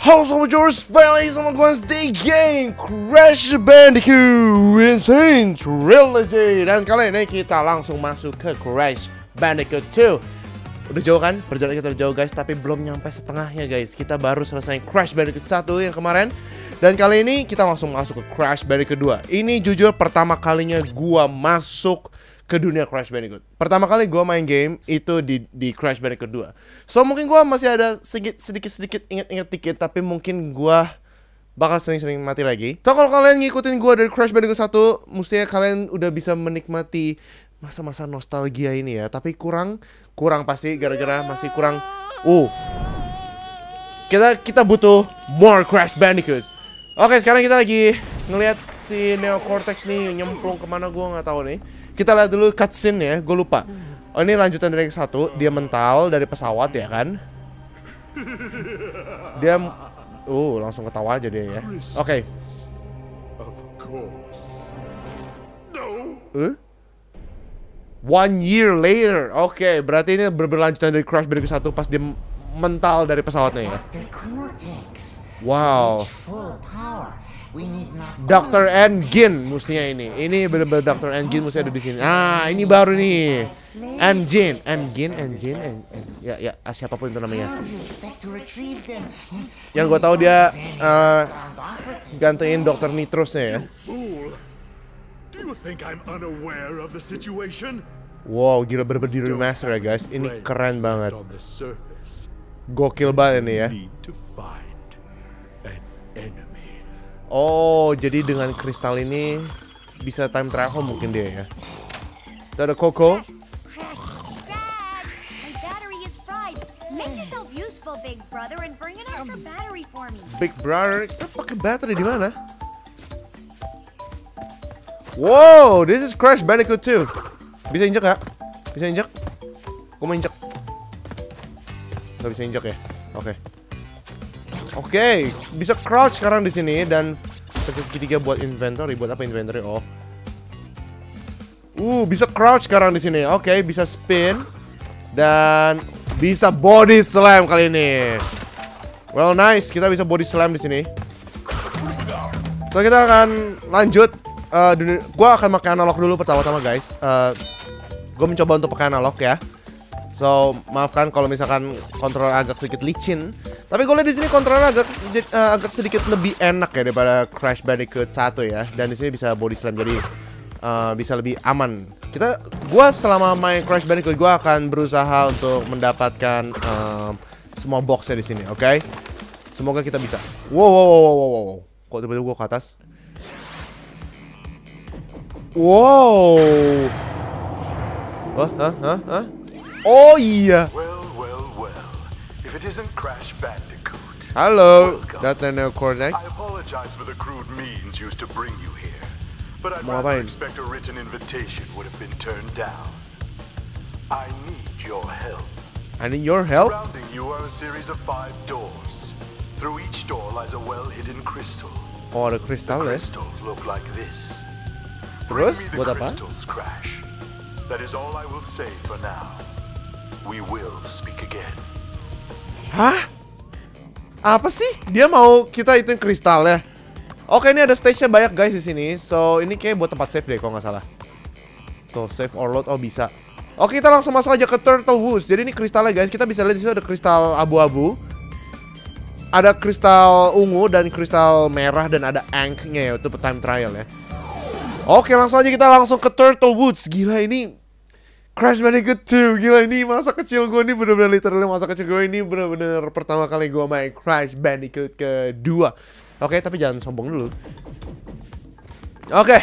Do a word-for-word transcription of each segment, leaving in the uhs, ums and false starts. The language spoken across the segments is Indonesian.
Halo Sobat Joris, balik lagi sama gue di game Crash Bandicoot Insane Trilogy. Dan kali ini kita langsung masuk ke Crash Bandicoot two. Udah jauh kan? Perjalanan kita udah jauh guys, tapi belum nyampe setengahnya guys. Kita baru selesai Crash Bandicoot one yang kemarin. Dan kali ini kita langsung masuk ke Crash Bandicoot two. Ini jujur pertama kalinya gua masuk ke dunia Crash Bandicoot. Pertama kali gue main game itu di di Crash Bandicoot two. So mungkin gue masih ada sedikit sedikit sedikit inget-inget dikit, tapi mungkin gue bakal sering-sering mati lagi. So kalau kalian ngikutin gue dari Crash Bandicoot one, mestinya kalian udah bisa menikmati masa-masa nostalgia ini ya. Tapi kurang kurang pasti gara-gara masih kurang. Uh, kita kita butuh more Crash Bandicoot. Oke, sekarang kita lagi ngelihat si Neo Cortex nih nyemplung kemana gue nggak tahu nih. Kita lihat dulu cutscene ya, gue lupa. Oh ini lanjutan dari yang satu, dia mental dari pesawat ya kan. Dia, uh langsung ketawa aja dia ya. Oke. Okay. Uh? One year later, oke okay, berarti ini ber berlanjutan dari Crash Bandicoot one pas dia mental dari pesawatnya ya. Wow. dokter Engine mestinya ini. Ini bener-bener dokter Engine mesti ada di sini. Ah, ini baru nih. Engine, Engine, Engine, Engine. Ya, ya, siapapun itu namanya. Yang gue tahu dia uh, gantiin dokter Nitrosnya ya. Wow, gila bener-bener di remaster ya guys. Ini keren banget. Gokil banget ini ya. Oh, jadi dengan kristal ini bisa time travel mungkin dia ya. Kita ada Coco. Big Brother, kita pakai battery di mana? Wow, this is Crash Bandicoot two. Bisa injek gak? Bisa injek? Gue mau injek. Gak bisa injek ya? Oke. Okay. Oke, okay, bisa crouch sekarang di sini dan tekan segitiga buat inventory. Buat apa inventory? Oh, uh, bisa crouch sekarang di sini. Oke, okay, bisa spin dan bisa body slam kali ini. Well, nice. Kita bisa body slam di sini. So kita akan lanjut. Uh, Gua akan pakai analog dulu pertama-tama guys. Uh, Gue mencoba untuk pakai analog ya. So maafkan kalau misalkan kontrol agak sedikit licin. Tapi gue lihat di sini kontrolnya agak uh, agak sedikit lebih enak ya daripada Crash Bandicoot one ya. Dan di sini bisa body slam jadi uh, bisa lebih aman. Kita, gue selama main Crash Bandicoot gue akan berusaha untuk mendapatkan um, semua boxnya di sini, oke? Okay? Semoga kita bisa. Wow, wow, wow, wow, wow. Kok tiba-tiba gue ke atas? Wow. Hah, hah, hah, hah? Oh iya. Well, well, well. If it isn't Crash Bandicoot. Halo, Data Neo Cortex. I apologize for the crude means used to bring you here. But I'd Mau rather ngapain? expect a written invitation would have been turned down. I need your help. I need your help. Surrounding you are a series of five doors. Through each door lies a well-hidden crystal. Oh, ada kristal ya. Crystals look like this. Terus, Bring me the buat apa? crystals, Crash. That is all I will say for now. We will speak again. Hah? Apa sih? Dia mau kita ituin kristalnya. Oke, ini ada stage-nya banyak guys di sini. So, ini kayak buat tempat save deh kalau nggak salah. Tuh, save or load. Oh, bisa. Oke, kita langsung masuk aja ke Turtle Woods. Jadi ini kristalnya guys. Kita bisa lihat di sini ada kristal abu-abu. Ada kristal ungu dan kristal merah dan ada ink-nya ya untuk time trial ya. Oke, langsung aja kita langsung ke Turtle Woods. Gila ini Crash Bandicoot two, gila ini masa kecil gue ini bener-bener literally masa kecil gue ini bener-bener pertama kali gue main Crash Bandicoot kedua. Oke, tapi jangan sombong dulu. Oke,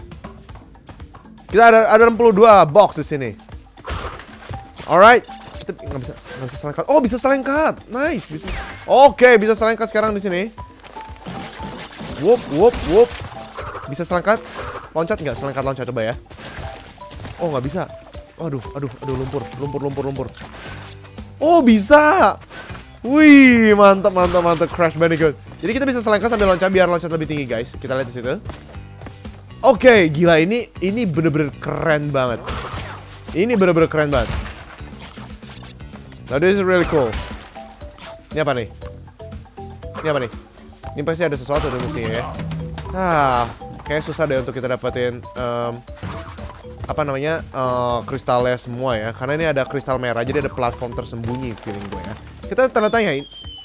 kita ada ada enam puluh dua box di sini. Alright, kita nggak bisa nggak bisa selengkat. Oh bisa selengkat, nice. Bisa. Oke, bisa selengkat sekarang di sini. Whoop whoop whoop. Bisa selengkat, loncat nggak? Selengkat loncat coba ya. Oh nggak bisa. Aduh, aduh, aduh, lumpur, lumpur, lumpur, lumpur. Oh, bisa. Wih, mantap, mantap, mantap Crash Bandicoot. Jadi kita bisa selengkat sambil loncat biar loncat lebih tinggi, guys. Kita lihat di situ. Oke, okay, gila ini ini bener-bener keren banget. Ini bener-bener keren banget. Now this is really cool. Ini apa nih? Ini apa nih? Ini pasti ada sesuatu di mestinya ya. Ah, kayak susah deh untuk kita dapetin um, apa namanya uh, kristalnya semua ya. Karena ini ada kristal merah, jadi ada platform tersembunyi feeling gue ya. Kita tanda tanyain.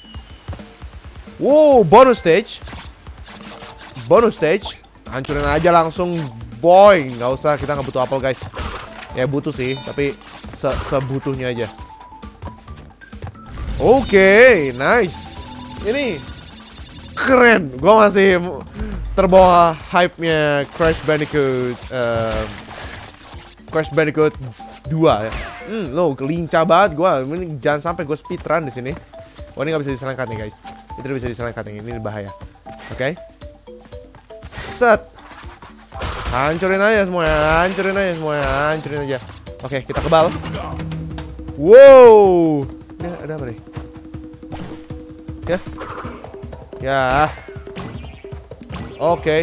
Wow, bonus stage. Bonus stage. Hancurin aja langsung, boy. Nggak usah, kita nggak butuh apel guys. Ya butuh sih, tapi se sebutuhnya aja. Oke, okay, nice. Ini keren. Gue masih terbawa hype-nya Crash Bandicoot uh, Crash Bandicoot dua ya. Hmm, lo lincah banget gue. Ini jangan sampai gue speedrun di sini. Oh, ini nggak bisa diselengkat nih guys. Itu bisa diselengkat nih. Ini bahaya. Oke. Okay. Set. Hancurin aja semuanya, hancurin aja semuanya, hancurin aja. Oke, okay, kita kebal. Wow. Ini ada apa nih? Ya. Ya. Oke. Okay.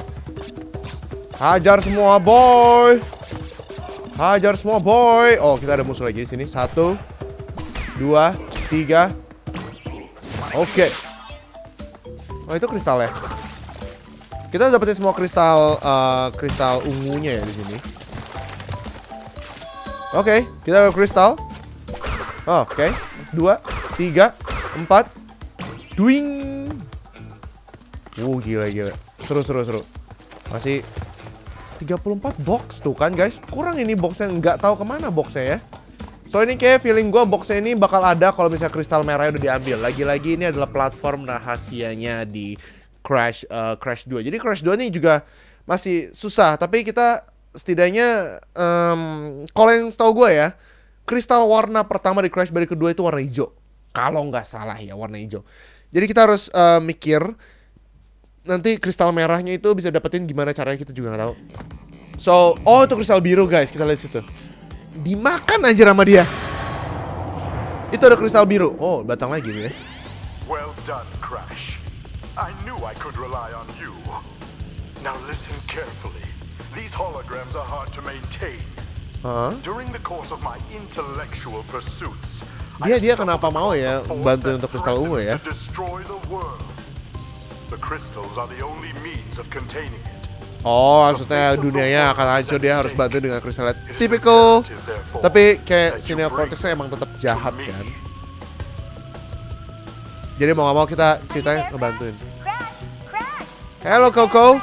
Hajar semua, boy. Hajar semua, boy. Oh, kita ada musuh lagi di sini. Satu, dua, tiga. Oke. Okay. Oh, itu kristalnya. Kita dapetin semua kristal uh, kristal ungunya ya di sini. Oke, okay, kita ada kristal. Oh, oke, okay. Dua, tiga, empat, duing. Wow, gila gila. Seru seru seru. Masih tiga puluh empat box tuh kan guys. Kurang ini boxnya, nggak tahu kemana boxnya ya. So ini kayak feeling gue boxnya ini bakal ada kalau misalnya kristal merahnya udah diambil. Lagi-lagi ini adalah platform rahasianya di Crash uh, Crash dua. Jadi Crash dua ini juga masih susah, tapi kita setidaknya um, kalau yang setahu gue ya, kristal warna pertama di Crash Bandicoot dua itu warna hijau. Kalau nggak salah ya, warna hijau. Jadi kita harus uh, mikir nanti kristal merahnya itu bisa dapetin gimana caranya, kita juga nggak tahu. So, oh itu kristal biru guys, kita lihat situ. Dimakan aja sama dia. Itu ada kristal biru. Oh, batang lagi nih. Well done, Crash. I knew I could rely on you. Now listen carefully. These holograms are hard to maintain. Huh? During the course of my intellectual pursuits, dia dia kenapa mau ya bantu untuk kristal ungu ya? The crystals are the only means of containing it. Oh, maksudnya dunianya akan hancur, dia harus bantu dengan kristalnya. Typical. Tapi kayak Senior Cortex-nya emang tetap jahat kan. Jadi mau gak mau kita ceritanya ngebantuin. Halo Coco.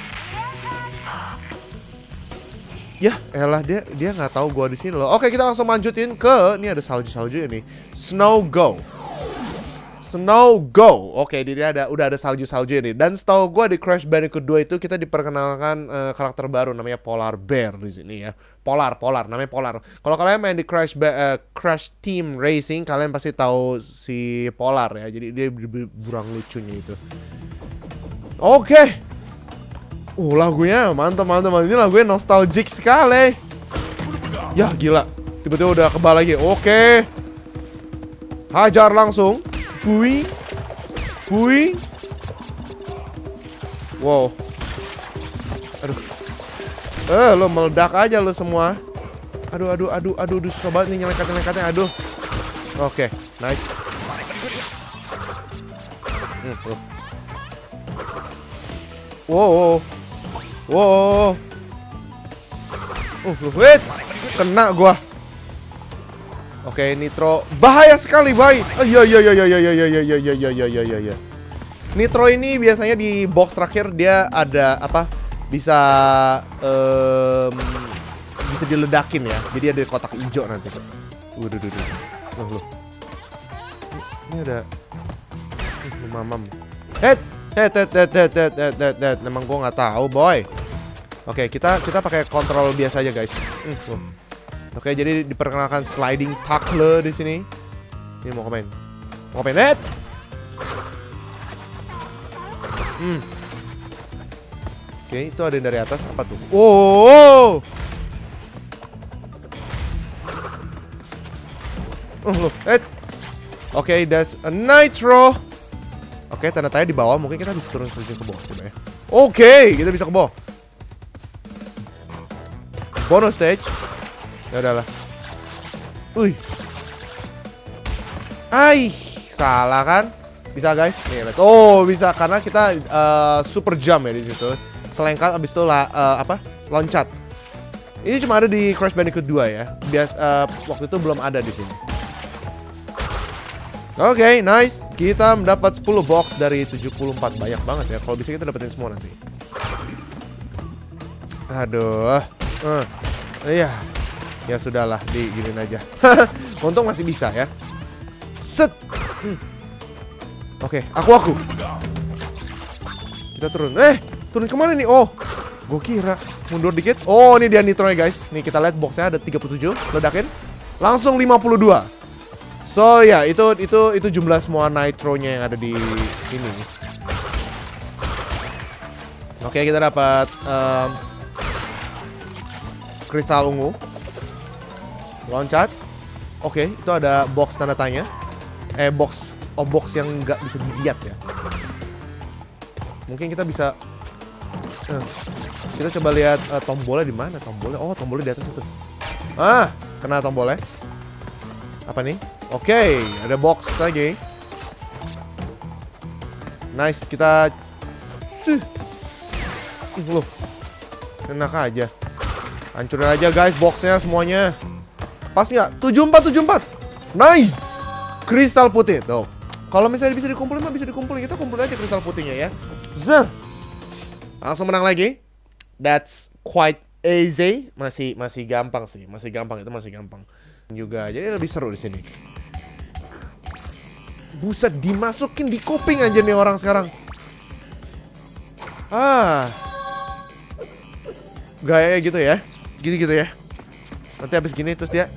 Ya, elah dia dia nggak tahu gua di sini loh. Oke, kita langsung lanjutin ke ini ada salju-salju ini. Snow Go. Snow Go. Oke, dia ada udah ada salju-salju ini. Dan setahu gua di Crash Bandicoot dua itu kita diperkenalkan uh, karakter baru namanya Polar Bear di sini ya. Polar, Polar, namanya Polar. Kalau kalian main di Crash uh, Crash Team Racing, kalian pasti tahu si Polar ya. Jadi dia burang lucunya itu. Oke. Okay. Uh, lagunya mantap, mantap, mantap. Ini lagunya nostalgic sekali. Ya, gila. Tiba-tiba udah kebal lagi. Oke. Okay. Hajar langsung. Buing. Buing. Wow. Aduh. Eh, lo meledak aja lo semua. Aduh, aduh, aduh, aduh, aduh, susah banget nih nyelekat-nyelekatnya. Aduh. Oke, okay. Nice. Hmm, loh. Wow, wow, uh, wait, kena gua. Oke, Nitro bahaya sekali, boy. Oh iya iya iya iya iya iya iya iya iya iya iya iya iya. Nitro ini biasanya di box terakhir dia ada apa? Bisa um, bisa diledakin ya. Jadi ada kotak hijau nanti. Waduh, waduh, waduh. Loh, loh. Ini ada uh, mamam. Head. Head, head, head, head, head, head, head, head. Emang gue nggak tahu, boy. Oke, kita kita pakai kontrol biasa aja, guys. Hmm, oh. Oke, jadi diperkenalkan sliding tackle di sini. Ini mau komen, mau komen, head. Hmm. Oke, itu ada yang dari atas apa tuh? Oh, oh, loh, head. Oke, that's a nitro. Oke, tanda tanya di bawah. Mungkin kita bisa turun ke bawah coba ya. Oke, kita bisa ke bawah. Bonus stage. Ya udahlah. Wih. Ai, salah kan? Bisa guys. Nih, lihat. Oh, bisa karena kita uh, super jump ya di situ. Selengkat abis itu lah uh, apa? Loncat. Ini cuma ada di Crash Bandicoot dua ya. Bias uh, waktu itu belum ada di sini. Oke, okay, nice. Kita mendapat sepuluh box dari tujuh puluh empat. Banyak banget ya. Kalau bisa kita dapetin semua nanti. Aduh. Uh, iya. Ya sudahlah, diginin aja. Untung masih bisa ya. Set. Hmm. Oke, okay, aku aku. Kita turun. Eh, turun kemana nih? Oh, gue kira mundur dikit. Oh, ini dia nitro ya guys. Nih kita lihat boxnya ada tiga puluh tujuh. Ledakin. Langsung lima puluh dua. So ya, itu itu itu jumlah semua nitronya yang ada di sini. Oke, okay, kita dapat um, kristal ungu. Loncat. Oke, okay, itu ada box tanda tanya. Eh, box oh box yang nggak bisa dilihat ya. Mungkin kita bisa uh, kita coba lihat uh, tombolnya di mana? Tombolnya. Oh, tombolnya di atas itu. Ah, kena tombolnya. Apa nih? Oke, okay, ada box lagi. Nice, kita Suh. Loh. Enak aja. Hancurin aja guys boxnya semuanya. Pas nggak? tujuh empat tujuh empat. Nice. Kristal putih tuh. Kalau misalnya bisa dikumpulin mah bisa dikumpulin. Kita kumpulin aja kristal putihnya ya. Zah. Langsung menang lagi. That's quite easy. Masih masih gampang sih. Masih gampang, itu masih gampang. Juga jadi lebih seru di sini. Buset, dimasukin di kuping aja nih orang sekarang. Ah. Gaya gitu ya. Gitu-gitu ya. Nanti habis gini terus dia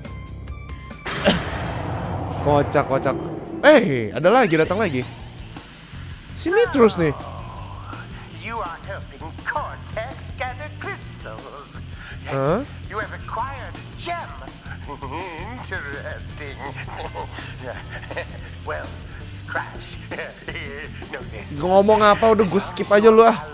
kocak-kocak. Eh, ada lagi, datang lagi. Sini terus nih. You are helping Cortex gather crystals. Huh? You have acquired a gem. Interesting. Well, Crash. No this. Ngomong apa udah gue skip aja lu ah.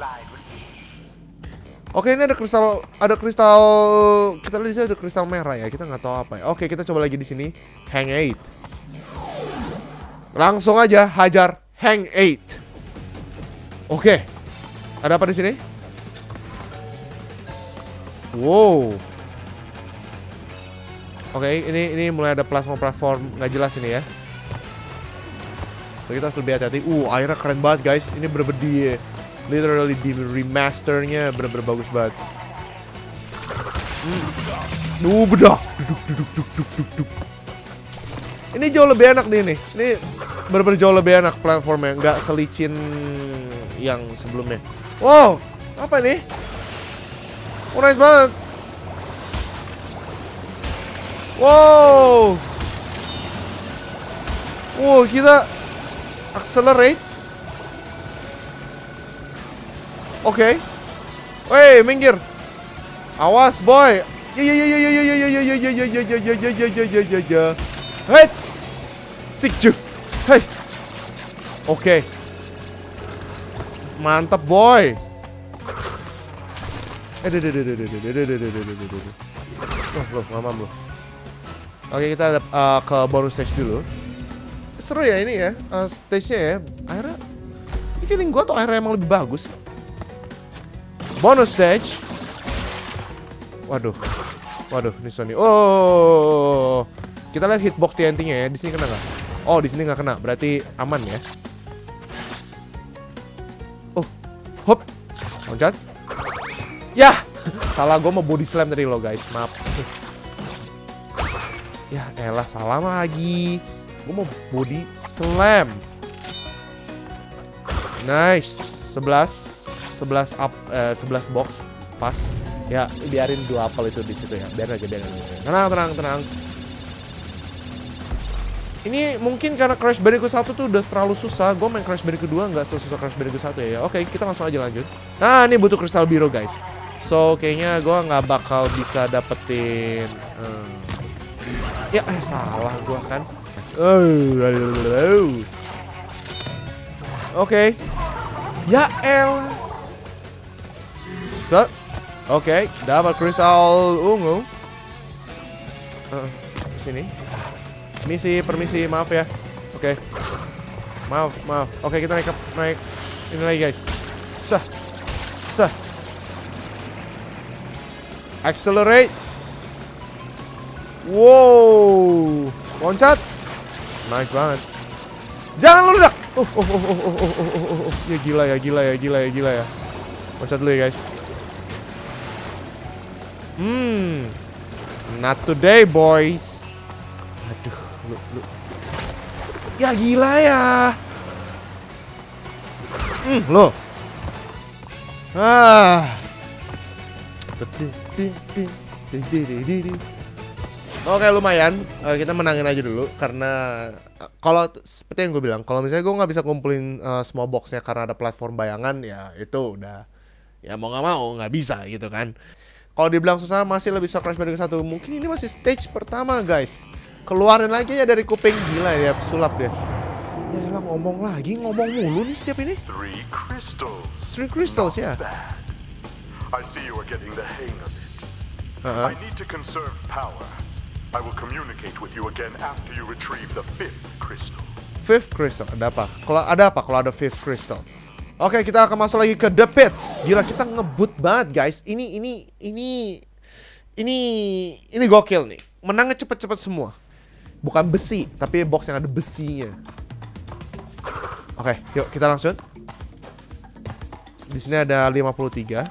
Oke, ini ada kristal, ada kristal. Kita lihat di sini ada kristal merah ya. Kita nggak tahu apa ya. Oke, kita coba lagi di sini. Hang eight. Langsung aja hajar Hang eight. Oke. Ada apa di sini? Wow. Oke, ini ini mulai ada plasma platform nggak jelas ini ya. So, kita harus lebih hati-hati. Uh, airnya keren banget guys. Ini bener-bener di literally di remasternya bener-bener bagus banget. Hmm. Duh, bedak. Duduk, duduk, duduk, duduk, duduk. Ini jauh lebih enak nih nih. Ini bener-bener jauh lebih enak platformnya, nggak selicin yang sebelumnya. Wow, apa nih? Oh, nice banget. Wow. Wow, kita accelerate. Oke. Woi, minggir. Awas, boy. Ya ya ya ya ya ya ya ya ya ya ya ya ya ya ya ya ya ya ya. Hits. Sikju. Hey. Oke. Mantap, boy. Eh, deh deh deh deh deh deh deh deh deh deh deh. Loh, loh, mamam loh. Oke, kita ada uh, ke bonus stage dulu. Seru ya ini ya, uh, stage-nya ya. Akhirnya, ini feeling gue tuh akhirnya emang lebih bagus. Bonus stage. Waduh, waduh, ini Sony. Oh, kita lihat hitbox T N T-nya ya. Di sini kena nggak? Oh, di sini nggak kena. Berarti aman ya. Oh, hop, loncat. Yah, salah gue mau body slam tadi lo guys. Maaf. Ya elah, salah lagi. Gue mau body slam. Nice. sebelas sebelas up, eh, sebelas box pas. Ya, biarin dua apel itu di situ ya. Biar aja, biar aja. Tenang, tenang, tenang. Ini mungkin karena Crash Bandicoot satu tuh udah terlalu susah. Gue main Crash Bandicoot dua nggak sesusah Crash Bandicoot satu ya. Oke, kita langsung aja lanjut. Nah, ini butuh kristal biru guys. So, kayaknya gue nggak bakal bisa dapetin. Hmm. Ya, eh, salah gue kan. Oh, oke. Ya el. Set. Oke, dapat kristal ungu. Uh, sini. Misi, permisi, maaf ya. Oke. Maaf, maaf. Oke, kita naik ke, naik ini lagi guys. Sah. Sah. Accelerate. Wow. Loncat. Nice banget. Jangan lu ledak. Oh, oh, oh, oh, oh, oh, oh, oh, oh. Ya gila ya, gila ya, gila ya, gila ya. Loncat dulu ya guys. Hmm. Not today, boys. Aduh, lu, lu. Ya gila ya. Hmm, lo. Ah. Oke, lumayan. Uh, kita menangin aja dulu karena uh, kalau seperti yang gue bilang, kalau misalnya gue nggak bisa kumpulin uh, semua boxnya karena ada platform bayangan, ya itu udah ya mau nggak mau nggak bisa gitu kan. Kalau dibilang susah masih lebih bisa Crash Bandicoot satu. Mungkin ini masih stage pertama guys. Keluarin lagi ya dari kuping, gila ya, sulap dia. Ya elah, ngomong lagi, ngomong mulu nih setiap ini. Three crystals. Three crystals ya. Bad. I see you are getting the hang of it. Uh-huh. I need to conserve power. I will communicate with you again after you retrieve the fifth crystal. Fifth crystal, ada apa? Kalau ada apa kalau ada fifth crystal? Oke, kita akan masuk lagi ke The Pits. Gila, kita ngebut banget guys. Ini ini ini ini ini gokil nih. Menangnya cepet-cepet semua. Bukan besi, tapi box yang ada besinya. Oke, yuk kita langsung. Di sini ada lima puluh tiga.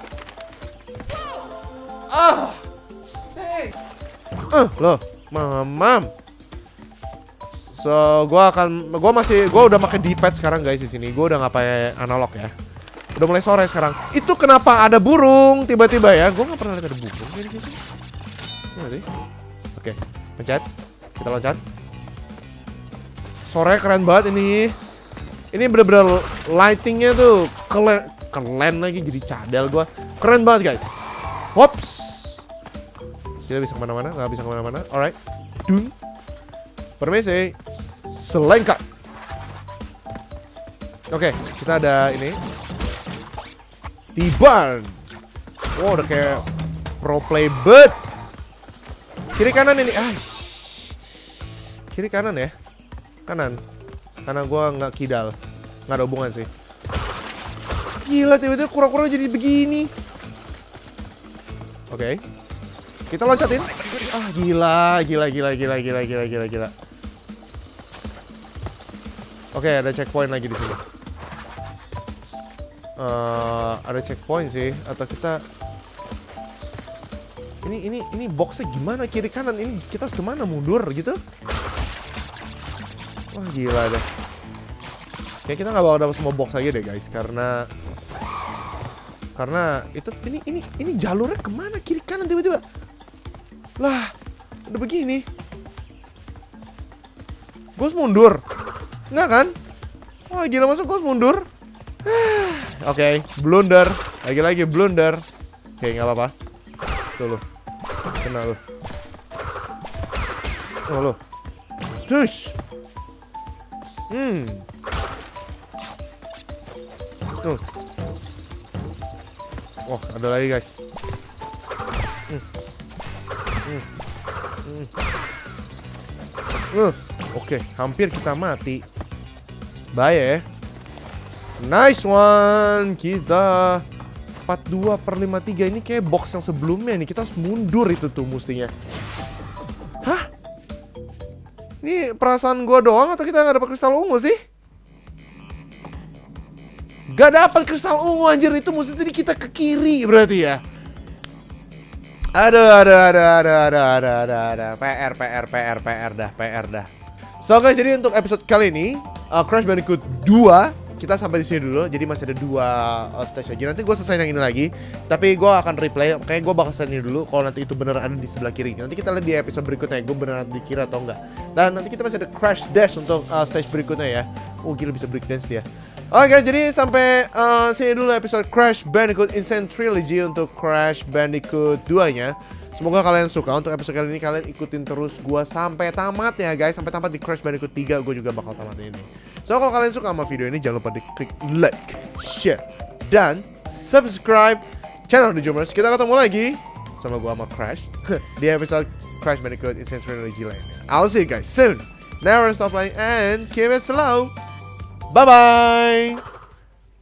Ah. Hey. Uh, loh, mamam. So, gua akan gua masih gua udah pakai D-pad sekarang guys di sini. Gua udah nggak pakai analog ya. Udah mulai sore sekarang. Itu kenapa ada burung tiba-tiba ya? Gua nggak pernah lihat ada burung di sini. Iya sih. Oke, pencet. Kita loncat. Sore keren banget ini. Ini bener-bener lightingnya tuh keren, keren lagi jadi cadel gua. Keren banget guys. Hops. Kita bisa kemana-mana, nggak bisa kemana-mana. Alright. Dun. Permisi. Selengkap. Oke, kita ada ini. Tiban. Wow, udah kayak pro play bird. Kiri kanan ini. Ah. Kiri kanan ya. Kanan. Karena gua nggak kidal. Nggak ada hubungan sih. Gila, tiba-tiba kura-kura jadi begini. Oke. Kita loncatin. Ah, gila, gila, gila, gila, gila, gila, gila, gila. Oke, ada checkpoint lagi di sini. Uh, ada checkpoint sih, atau kita ini ini ini boxnya gimana kiri kanan ini kita harus kemana, mundur gitu? Wah gila deh. Kayak kita nggak bakal dapat semua box aja deh guys, karena karena itu ini ini ini jalurnya kemana kiri kanan tiba-tiba? Lah, udah begini. Gue harus mundur. Enggak kan? Wah gila, masa gue harus mundur? Oke, okay, blunder. Lagi-lagi blunder. Oke, okay, nggak apa-apa. Tuh lu. Kena lu. Oh lu. Tush. Hmm. Tuh. Oh, ada lagi guys. Hmm. Hmm. Hmm. Uh, Oke, okay, hampir kita mati. Bahaya ya. Nice one. Kita empat puluh dua per lima puluh tiga. Ini kayak box yang sebelumnya nih. Kita harus mundur itu tuh mestinya. Hah? Ini perasaan gua doang atau kita nggak dapat kristal ungu sih? Gak dapat kristal ungu anjir. Itu mesti tadi kita ke kiri berarti ya. Aduh, aduh, aduh, aduh, aduh, aduh, aduh, aduh. P R, P R, P R, P R dah, P R dah. So guys, jadi untuk episode kali ini uh, Crash Bandicoot dua kita sampai di sini dulu. Jadi masih ada dua uh, stage lagi. Nanti gue selesai yang ini lagi. Tapi gue akan replay. Kayaknya gue bakal selesai ini dulu. Kalau nanti itu bener ada di sebelah kiri. Nanti kita lihat di episode berikutnya. Gue beneran dikira atau enggak. Dan nanti kita masih ada Crash Dash untuk uh, stage berikutnya ya. Oh gila, bisa breakdance dia. Oke guys, jadi sampai uh, sini dulu episode Crash Bandicoot Insane Trilogy untuk Crash Bandicoot dua nya. Semoga kalian suka. Untuk episode kali ini kalian ikutin terus gua sampai tamat ya guys. Sampai tamat di Crash Bandicoot tiga gue juga bakal tamat ini. So kalau kalian suka sama video ini jangan lupa di klik like, share, dan subscribe channel The Joomers. Kita ketemu lagi sama gua sama Crash di episode Crash Bandicoot Insane Trilogy lainnya. I'll see you guys soon. Never stop playing and keep it slow. Bye bye.